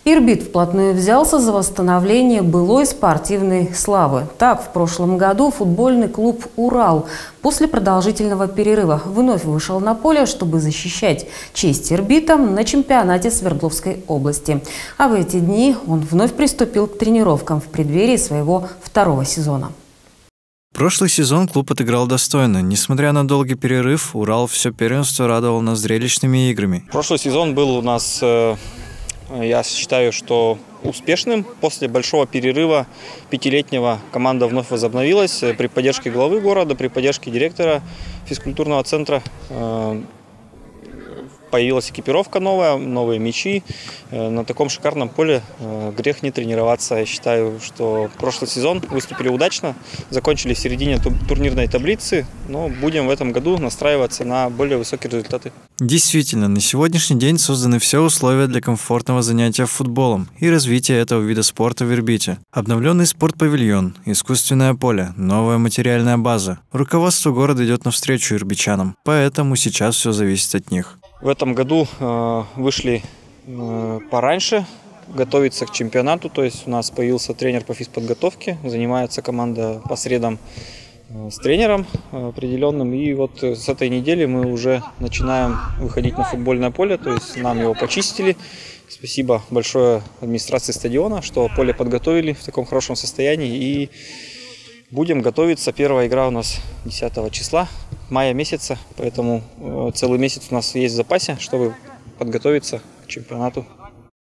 Ирбит вплотную взялся за восстановление былой спортивной славы. Так, в прошлом году футбольный клуб «Урал» после продолжительного перерыва вновь вышел на поле, чтобы защищать честь Ирбита на чемпионате Свердловской области. А в эти дни он вновь приступил к тренировкам в преддверии своего второго сезона. Прошлый сезон клуб отыграл достойно. Несмотря на долгий перерыв, «Урал» все первенство радовал нас зрелищными играми. Прошлый сезон был у нас, я считаю, что успешным. После большого перерыва пятилетнего команда вновь возобновилась при поддержке главы города, при поддержке директора физкультурного центра. Появилась экипировка новая, новые мячи. На таком шикарном поле грех не тренироваться. Я считаю, что прошлый сезон выступили удачно, закончили в середине турнирной таблицы, но будем в этом году настраиваться на более высокие результаты. Действительно, на сегодняшний день созданы все условия для комфортного занятия футболом и развития этого вида спорта в Ирбите. Обновленный спортпавильон, искусственное поле, новая материальная база. Руководство города идет навстречу ирбичанам, поэтому сейчас все зависит от них. В этом году вышли пораньше готовиться к чемпионату, то есть у нас появился тренер по физподготовке, занимается команда по средам с тренером определенным, и вот с этой недели мы уже начинаем выходить на футбольное поле, то есть нам его почистили. Спасибо большое администрации стадиона, что поле подготовили в таком хорошем состоянии, и будем готовиться. Первая игра у нас 10 числа мая месяца, поэтому целый месяц у нас есть в запасе, чтобы подготовиться к чемпионату.